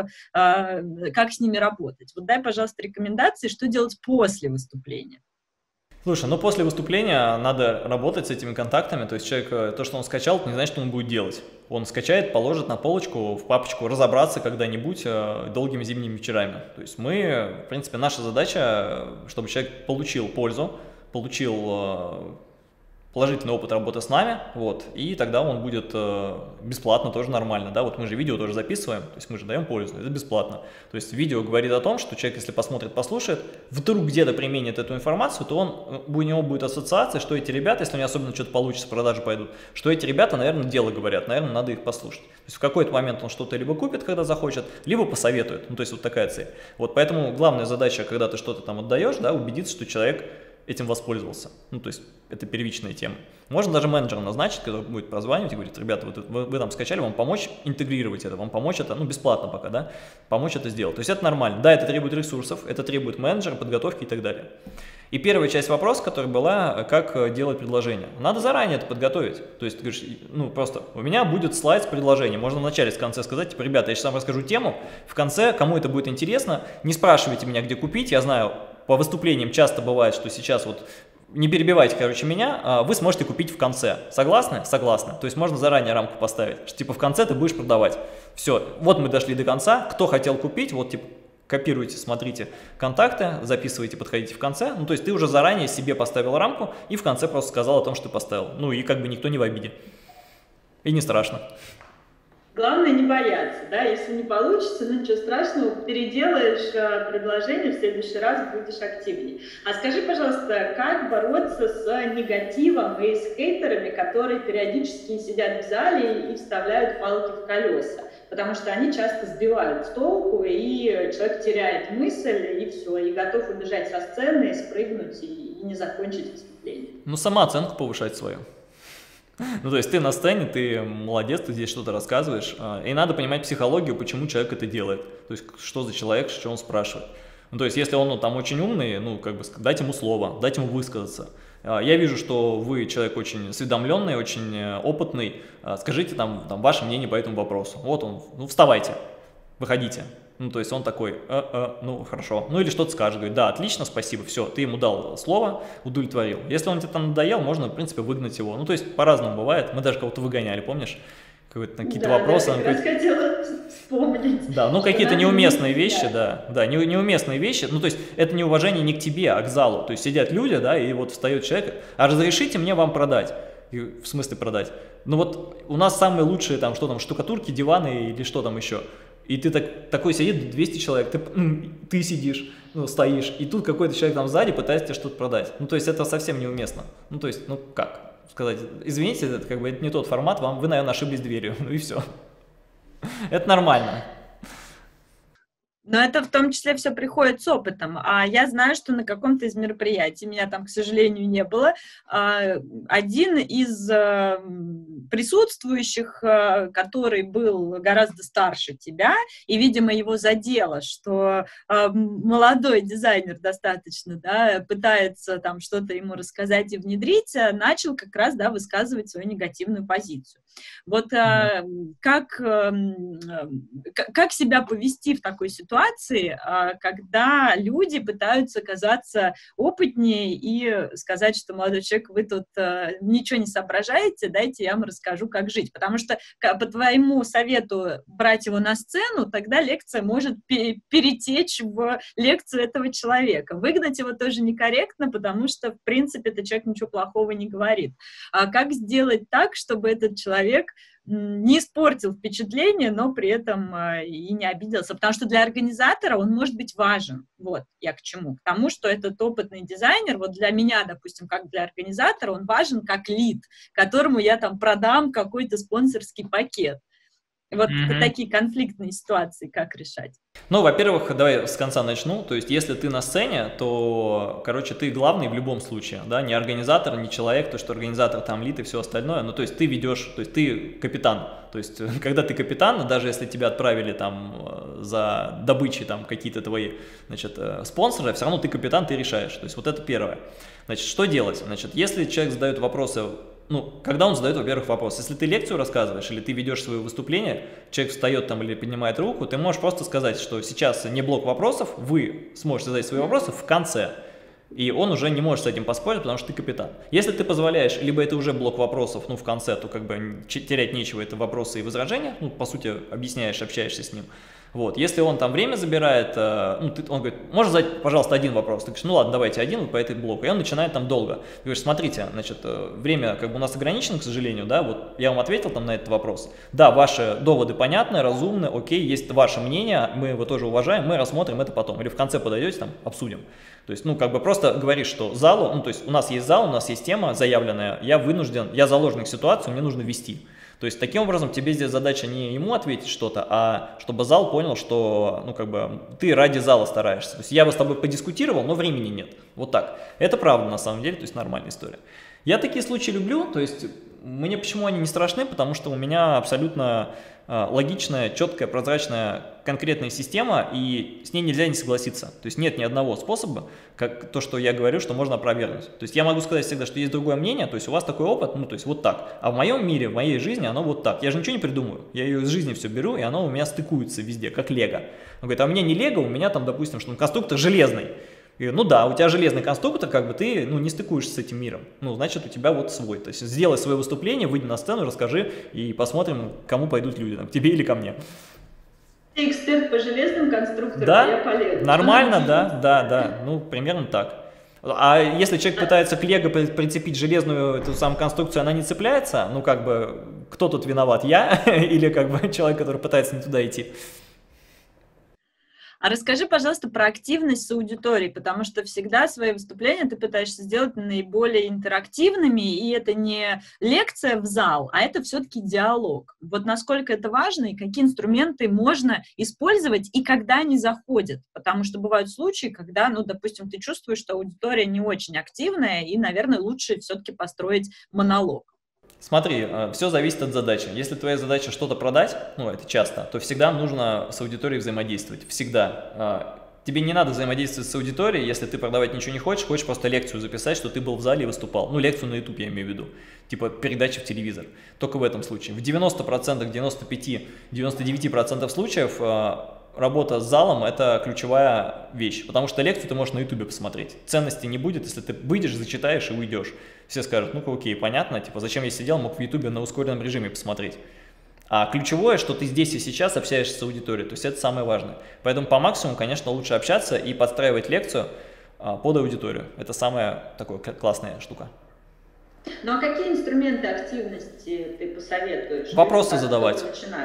как с ними работать. Вот дай, пожалуйста, рекомендации, что делать после выступления. Слушай, ну после выступления надо работать с этими контактами, то есть человек, то, что он скачал, это не значит, что он будет делать. Он скачает, положит на полочку, в папочку, разобраться когда-нибудь долгими зимними вечерами. То есть мы, в принципе, наша задача, чтобы человек получил пользу, получил положительный опыт работы с нами, вот, и тогда он будет бесплатно, тоже нормально, да, вот мы же видео тоже записываем, то есть мы же даем пользу, это бесплатно. То есть видео говорит о том, что человек, если посмотрит, послушает, вдруг где-то применит эту информацию, то у него будет ассоциация, что эти ребята, если у него особенно что-то получится, продажи пойдут, что эти ребята, наверное, дело говорят, наверное, надо их послушать. То есть в какой-то момент он что-то либо купит, когда захочет, либо посоветует, ну, то есть вот такая цель. Вот поэтому главная задача, когда ты что-то там отдаешь, да, убедиться, что человек этим воспользовался. Ну, то есть это первичная тема. Можно даже менеджера назначить, который будет прозванивать и говорит, ребята, вы там скачали, вам помочь интегрировать это, вам помочь это, ну, бесплатно пока, да, помочь это сделать. То есть это нормально. Да, это требует ресурсов, это требует менеджера, подготовки и так далее. И первая часть вопроса, которая была, как делать предложение. Надо заранее это подготовить. То есть ты говоришь, ну, просто у меня будет слайд с предложением. Можно вначале, в конце сказать, типа, ребята, я сейчас вам расскажу тему, в конце, кому это будет интересно, не спрашивайте меня, где купить, я знаю, по выступлениям часто бывает, что сейчас вот не перебивайте, короче, меня, вы сможете купить в конце. Согласны? Согласны. То есть можно заранее рамку поставить, что типа в конце ты будешь продавать. Все, вот мы дошли до конца, кто хотел купить, вот типа копируйте, смотрите контакты, записывайте, подходите в конце. Ну то есть ты уже заранее себе поставил рамку и в конце просто сказал о том, что ты поставил. Ну и как бы никто не в обиде. И не страшно. Главное не бояться, да, если не получится, ну ничего страшного, переделаешь предложение, в следующий раз будешь активнее. А скажи, пожалуйста, как бороться с негативом и с хейтерами, которые периодически сидят в зале и вставляют палки в колеса? Потому что они часто сбивают с толку, и человек теряет мысль, и все, и готов убежать со сцены, спрыгнуть и не закончить выступление. Ну, самооценку повышать свою. Ну, то есть ты на сцене, ты молодец, ты здесь что-то рассказываешь, и надо понимать психологию, почему человек это делает, то есть что за человек, что он спрашивает. Ну, то есть если он там очень умный, ну, как бы дать ему слово, дать ему высказаться. Я вижу, что вы человек очень осведомленный, очень опытный, скажите там ваше мнение по этому вопросу. Вот он, ну, вставайте, выходите. Ну, то есть он такой, ну, хорошо. Ну, или что-то скажет, говорит, да, отлично, спасибо, все, ты ему дал слово, удовлетворил. Если он тебе там надоел, можно, в принципе, выгнать его. Ну, то есть по-разному бывает. Мы даже кого-то выгоняли, помнишь? Какие-то вопросы. Да, я как раз хотела вспомнить. Да, ну, какие-то неуместные вещи, да, неуместные вещи. Ну, то есть это неуважение не к тебе, а к залу. То есть сидят люди, да, и вот встает человек, а разрешите мне вам продать. И, в смысле продать? Ну, вот у нас самые лучшие там, что там, штукатурки, диваны или что там еще. И ты такой сидит, 200 человек, ты сидишь, ну, стоишь, и тут какой-то человек там сзади пытается тебе что-то продать. Ну, то есть это совсем неуместно. Ну, то есть, ну, как сказать, извините, это как бы это не тот формат, вы, наверное, ошиблись дверью, ну и все. Это нормально. Но это в том числе все приходит с опытом. А я знаю, что на каком-то из мероприятий, меня там, к сожалению, не было, один из присутствующих, который был гораздо старше тебя, и, видимо, его задело, что молодой дизайнер достаточно, да, пытается там что-то ему рассказать и внедрить, начал как раз, да, высказывать свою негативную позицию. Вот как себя повести в такой ситуации, когда люди пытаются казаться опытнее и сказать, что, молодой человек, вы тут ничего не соображаете, дайте я вам расскажу, как жить. Потому что по твоему совету брать его на сцену, тогда лекция может перетечь в лекцию этого человека. Выгнать его тоже некорректно, потому что, в принципе, этот человек ничего плохого не говорит. А как сделать так, чтобы этот человек не испортил впечатление, но при этом и не обиделся, потому что для организатора он может быть важен. Вот я к чему. К тому, что этот опытный дизайнер, вот для меня, допустим, как для организатора, он важен как лид, которому я там продам какой-то спонсорский пакет. Вот такие конфликтные ситуации как решать? Ну, во-первых, давай с конца начну. То есть, если ты на сцене, то, короче, ты главный в любом случае, да, не организатор, не человек, то, что организатор там лид и все остальное. Ну, то есть, ты ведешь, то есть, ты капитан. То есть, когда ты капитан, даже если тебя отправили там за добычей там какие-то твои, значит, спонсоры, все равно ты капитан, ты решаешь. То есть, вот это первое. Значит, что делать? Значит, если человек задает вопросы, ну, когда он задает, во-первых, вопрос. Если ты лекцию рассказываешь или ты ведешь свое выступление, человек встает там или поднимает руку, ты можешь просто сказать, что сейчас не блок вопросов, вы сможете задать свои вопросы в конце. И он уже не может с этим поспорить, потому что ты капитан. Если ты позволяешь, либо это уже блок вопросов, ну, в конце, то как бы терять нечего, это вопросы и возражения, ну, по сути, объясняешь, общаешься с ним. Вот, если он там время забирает, ну, он говорит, можешь задать, пожалуйста, один вопрос. Ты говоришь, ну ладно, давайте один вот по этой блоку. И он начинает там долго. Ты говоришь, смотрите, значит, время как бы у нас ограничено, к сожалению, да, вот я вам ответил там на этот вопрос. Да, ваши доводы понятны, разумны, окей, есть ваше мнение, мы его тоже уважаем, мы рассмотрим это потом. Или в конце подойдете, там, обсудим. То есть, ну, как бы просто говоришь, что залу, ну, то есть у нас есть зал, у нас есть тема заявленная, я вынужден, я заложник ситуации, мне нужно вести. То есть, таким образом, тебе здесь задача не ему ответить что-то, а чтобы зал понял, что, ну, как бы, ты ради зала стараешься. То есть, я бы с тобой подискутировал, но времени нет. Вот так. Это правда, на самом деле, то есть, нормальная история. Я такие случаи люблю, то есть, мне почему они не страшны, потому что у меня абсолютно логичная, четкая, прозрачная, конкретная система, и с ней нельзя не согласиться. То есть нет ни одного способа, как то, что я говорю, что можно опровергнуть. То есть я могу сказать всегда, что есть другое мнение, то есть у вас такой опыт, ну то есть вот так. А в моем мире, в моей жизни оно вот так. Я же ничего не придумываю, я ее из жизни все беру, и оно у меня стыкуется везде, как лего. Он говорит, а у меня не лего, у меня там, допустим, что он конструктор железный. И, ну да, у тебя железный конструктор, как бы ты, ну, не стыкуешься с этим миром. Ну, значит, у тебя вот свой. То есть сделай свое выступление, выйди на сцену, расскажи, и посмотрим, кому пойдут люди, там, к тебе или ко мне. Ты эксперт по железным конструкторам, да? Я полезу. Нормально, да, ну, примерно так. А если человек пытается к лего прицепить железную эту самую конструкцию, она не цепляется, ну, как бы, кто тут виноват, я или, как бы, человек, который пытается не туда идти? А расскажи, пожалуйста, про активность с аудиторией, потому что всегда свои выступления ты пытаешься сделать наиболее интерактивными, и это не лекция в зал, а это все-таки диалог. Вот насколько это важно, и какие инструменты можно использовать, и когда они заходят. Потому что бывают случаи, когда, ну, допустим, ты чувствуешь, что аудитория не очень активная, и, наверное, лучше все-таки построить монолог. Смотри, все зависит от задачи. Если твоя задача что-то продать, ну это часто, то всегда нужно с аудиторией взаимодействовать. Всегда. Тебе не надо взаимодействовать с аудиторией, если ты продавать ничего не хочешь, хочешь просто лекцию записать, что ты был в зале и выступал. Ну, лекцию на YouTube я имею в виду. Типа передача в телевизор. Только в этом случае. В 90%, 95%, 99% случаев работа с залом – это ключевая вещь, потому что лекцию ты можешь на YouTube посмотреть. Ценности не будет, если ты выйдешь, зачитаешь и уйдешь. Все скажут, ну-ка, окей, понятно, типа, зачем я сидел, мог в YouTube на ускоренном режиме посмотреть. А ключевое, что ты здесь и сейчас общаешься с аудиторией, то есть это самое важное. Поэтому по максимуму, конечно, лучше общаться и подстраивать лекцию под аудиторию. Это самая такая классная штука. Ну а какие инструменты активности ты посоветуешь? Вопросы задавать.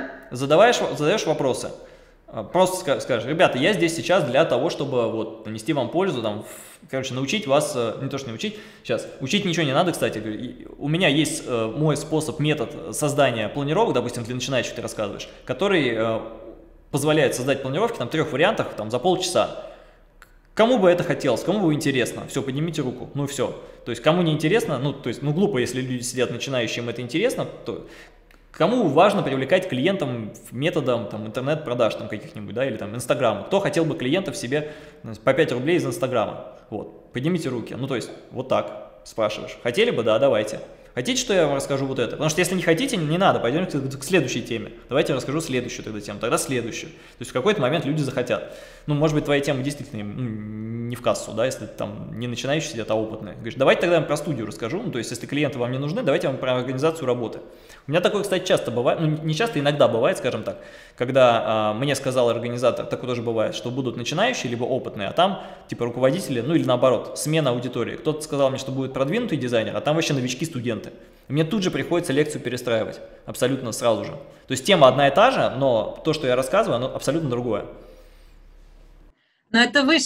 Задаешь вопросы. Просто скажешь, ребята, я здесь сейчас для того, чтобы вот нанести вам пользу, там, короче, научить вас, не то что не учить, сейчас, учить ничего не надо, кстати, у меня есть мой способ, метод создания планировок, допустим, для начинающих ты рассказываешь, который позволяет создать планировки, там, 3 вариантах, там, за полчаса. Кому бы это хотелось, кому бы интересно, все, поднимите руку, ну все. То есть, кому не интересно, ну, то есть, ну, глупо, если люди сидят начинающие, им это интересно, то... Кому важно привлекать клиентам методом там, интернет-продаж там, каких-нибудь, да, или там Инстаграма? Кто хотел бы клиентов себе по 5 рублей из Инстаграма? Вот, поднимите руки. Ну, то есть, вот так спрашиваешь. Хотели бы? Да, давайте. Хотите, что я вам расскажу вот это? Потому что если не хотите, не надо, пойдемте к следующей теме. Давайте я расскажу следующую тогда тему, тогда следующую. То есть в какой-то момент люди захотят. Ну, может быть, твоя тема действительно не в кассу, да, если там не начинающие сидят, а опытные. Говоришь, давайте тогда я вам про студию расскажу, ну, то есть если клиенты вам не нужны, давайте я вам про организацию работы. У меня такое, кстати, часто бывает, ну, не часто, иногда бывает, скажем так, когда мне сказал организатор, такое тоже бывает, что будут начинающие, либо опытные, а там, типа, руководители, ну, или наоборот, смена аудитории. Кто-то сказал мне, что будет продвинутый дизайнер, а там вообще новички-студенты. И мне тут же приходится лекцию перестраивать, абсолютно сразу же. То есть тема одна и та же, но то, что я рассказываю, оно абсолютно другое. Но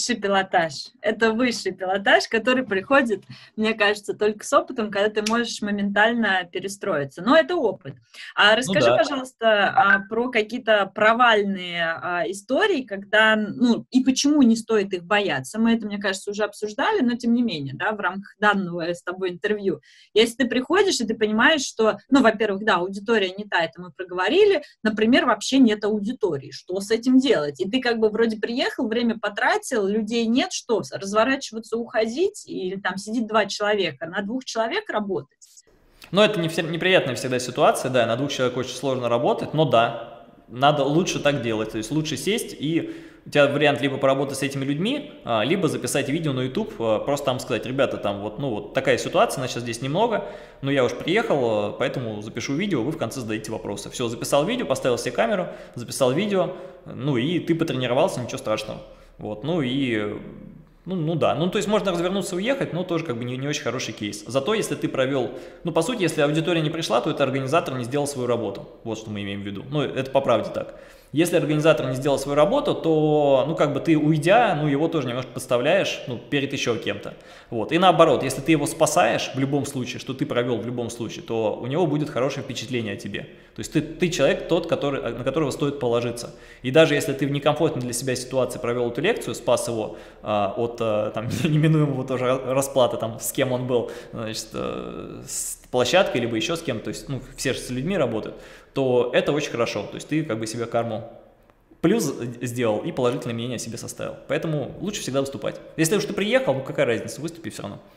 это высший пилотаж, который приходит, мне кажется, только с опытом, когда ты можешь моментально перестроиться. Но это опыт. А Ну расскажи, да. пожалуйста, про какие-то провальные истории, когда, ну, и почему не стоит их бояться. Мы это, мне кажется, уже обсуждали, но тем не менее, да, в рамках данного с тобой интервью. Если ты приходишь, и ты понимаешь, что, ну, во-первых, да, аудитория не та, это мы проговорили, например, вообще нет аудитории, что с этим делать? И ты как бы вроде приехал, время потратил, людей нет, что, разворачиваться, уходить, или там сидит 2 человека, на 2 человек работать? Но это неприятная всегда ситуация, да, на 2 человек очень сложно работать, но да, надо лучше так делать, то есть лучше сесть и у тебя вариант либо поработать с этими людьми, либо записать видео на YouTube, просто там сказать, ребята, там вот, ну, вот такая ситуация, нас сейчас здесь немного, но я уж приехал, поэтому запишу видео, вы в конце задаете вопросы. Все, записал видео, поставил себе камеру, записал видео, ну и ты потренировался, ничего страшного. Вот, ну и, ну да, ну то есть можно развернуться и уехать, но тоже как бы не очень хороший кейс. Зато если ты провел, ну по сути, если аудитория не пришла, то это организатор не сделал свою работу, вот что мы имеем в виду, ну это по правде так. Если организатор не сделал свою работу, то, ну, как бы ты, уйдя, ну, его тоже немножко подставляешь, ну, перед еще кем-то. Вот. И наоборот, если ты его спасаешь в любом случае, что ты провел в любом случае, то у него будет хорошее впечатление о тебе. То есть ты человек тот, на которого стоит положиться. И даже если ты в некомфортной для себя ситуации провел эту лекцию, спас его от там, неминуемого тоже расплата, там, с кем он был, значит, с площадкой, либо еще с кем-то, то есть, ну, все же с людьми работают, то это очень хорошо, то есть ты как бы себе карму плюс сделал и положительное мнение о себе составил, поэтому лучше всегда выступать. Если уж ты приехал, ну какая разница, выступи все равно.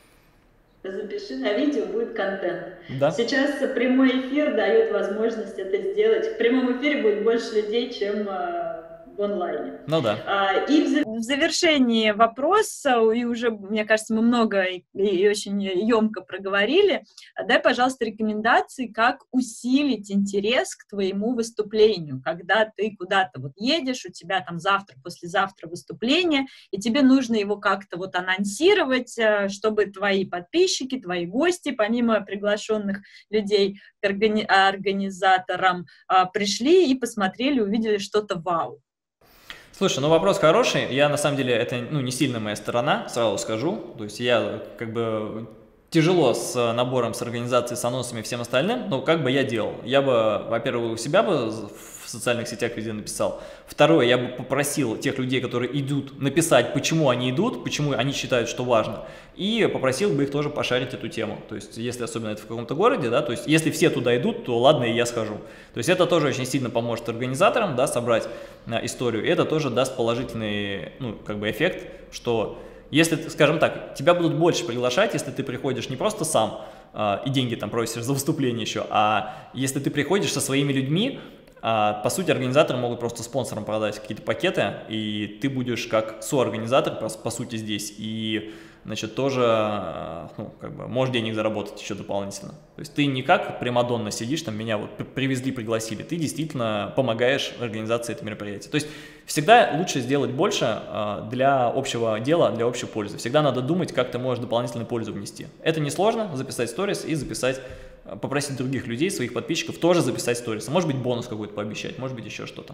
Запиши на видео, будет контент. Да. Сейчас прямой эфир дает возможность это сделать. В прямом эфире будет больше людей, чем в онлайне. Ну да. И в завершении вопроса, и уже, мне кажется, мы много и очень емко проговорили, дай, пожалуйста, рекомендации, как усилить интерес к твоему выступлению, когда ты куда-то вот едешь, у тебя там завтра, послезавтра выступление, и тебе нужно его как-то вот анонсировать, чтобы твои подписчики, твои гости, помимо приглашенных людей к организаторам, пришли и посмотрели, увидели что-то вау. Слушай, ну вопрос хороший, я на самом деле, это ну, не сильно моя сторона, сразу скажу, то есть я как бы тяжело с набором, с организацией, с анонсами и всем остальным, но как бы я делал, я бы, во-первых, у себя бы в социальных сетях везде написал, второе, я бы попросил тех людей, которые идут, написать, почему они идут, почему они считают, что важно, и попросил бы их тоже пошарить эту тему, то есть если особенно это в каком-то городе, да, то есть если все туда идут, то ладно, и я схожу, то есть это тоже очень сильно поможет организаторам, да, собрать историю, и это тоже даст положительный, ну, как бы эффект, что если, скажем так, тебя будут больше приглашать, если ты приходишь не просто сам и деньги там просишь за выступление еще, а если ты приходишь со своими людьми, по сути, организаторы могут просто спонсорам продать какие-то пакеты, и ты будешь как соорганизатор, по сути, здесь, и, значит, тоже, ну, как бы, можешь денег заработать еще дополнительно. То есть ты не как примадонна сидишь, там, меня вот привезли, пригласили, ты действительно помогаешь организации этого мероприятия. То есть всегда лучше сделать больше для общего дела, для общей пользы. Всегда надо думать, как ты можешь дополнительную пользу внести. Это несложно, записать сторис и попросить других людей, своих подписчиков, тоже записать сторис. Может быть, бонус какой-то пообещать, может быть, еще что-то.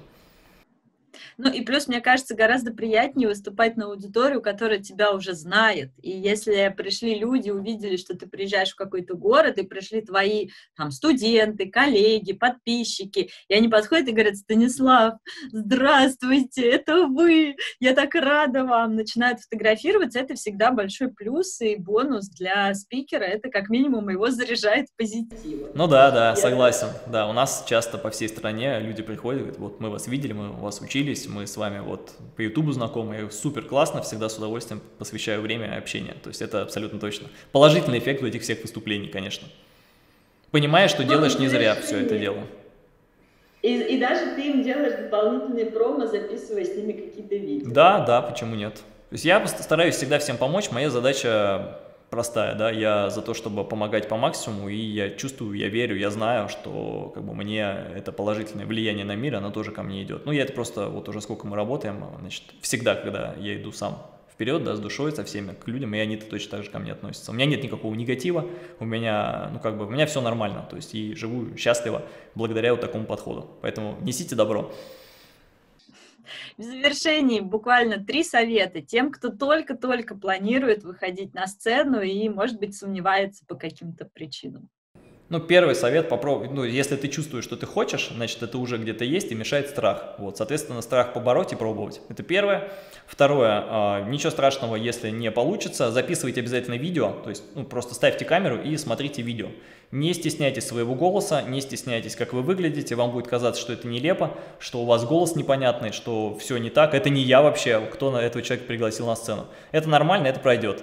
Ну и плюс, мне кажется, гораздо приятнее выступать на аудиторию, которая тебя уже знает. И если пришли люди, увидели, что ты приезжаешь в какой-то город, и пришли твои там студенты, коллеги, подписчики, и они подходят и говорят: Станислав, здравствуйте, это вы, я так рада вам, начинают фотографироваться, это всегда большой плюс и бонус для спикера, это как минимум его заряжает позитивом. Ну да, согласен, да, у нас часто по всей стране люди приходят, говорят: вот мы вас видели, мы у вас учились, мы с вами вот по Ютубу знакомы, супер классно, всегда с удовольствием посвящаю время и общение, то есть это абсолютно точно. Положительный эффект у этих всех выступлений, конечно. Понимаешь, что делаешь не зря все это дело. И даже ты им делаешь дополнительные промо, записывая с ними какие-то видео. Да, почему нет? То есть я стараюсь всегда всем помочь, моя задача простая, да, я за то, чтобы помогать по максимуму, и я чувствую, я верю, я знаю, что как бы мне это положительное влияние на мир, оно тоже ко мне идет. Ну, я это просто, вот уже сколько мы работаем, значит, всегда, когда я иду сам вперед, да, с душой, со всеми, к людям, и они-то точно так же ко мне относятся. У меня нет никакого негатива, у меня, ну, как бы, у меня все нормально, то есть и живу счастливо благодаря вот такому подходу. Поэтому несите добро. В завершении буквально 3 совета тем, кто только-только планирует выходить на сцену и, может быть, сомневается по каким-то причинам. Ну, первый совет попробуй, ну, если ты чувствуешь, что ты хочешь, значит, это уже где-то есть и мешает страх. Вот, соответственно, страх побороть и пробовать. Это первое. Второе, ничего страшного, если не получится, записывайте обязательно видео, то есть, ну, просто ставьте камеру и смотрите видео. Не стесняйтесь своего голоса, не стесняйтесь, как вы выглядите, вам будет казаться, что это нелепо, что у вас голос непонятный, что все не так, это не я вообще, кто на этого человека пригласил на сцену. Это нормально, это пройдет.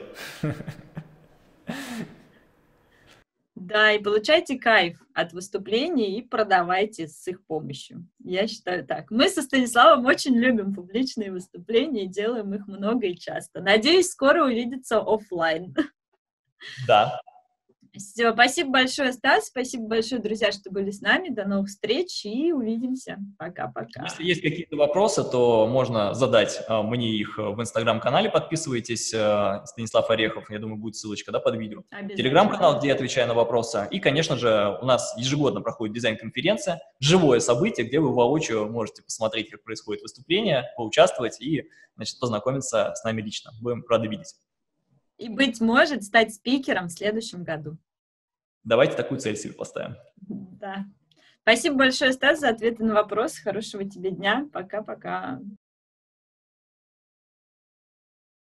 Да, и получайте кайф от выступлений и продавайте с их помощью. Я считаю так. Мы со Станиславом очень любим публичные выступления и делаем их много и часто. Надеюсь, скоро увидеться офлайн. Да. Все, спасибо большое, Стас, спасибо большое, друзья, что были с нами. До новых встреч и увидимся. Пока-пока. Если есть какие-то вопросы, то можно задать мне их в Инстаграм-канале, подписывайтесь, Станислав Орехов, я думаю, будет ссылочка, да, под видео. Телеграм-канал, где я отвечаю на вопросы. И, конечно же, у нас ежегодно проходит дизайн-конференция, живое событие, где вы воочию можете посмотреть, как происходит выступление, поучаствовать и, значит, познакомиться с нами лично. Будем рады видеть. И, быть может, стать спикером в следующем году. Давайте такую цель себе поставим. Да. Спасибо большое, Стас, за ответы на вопросы. Хорошего тебе дня. Пока-пока.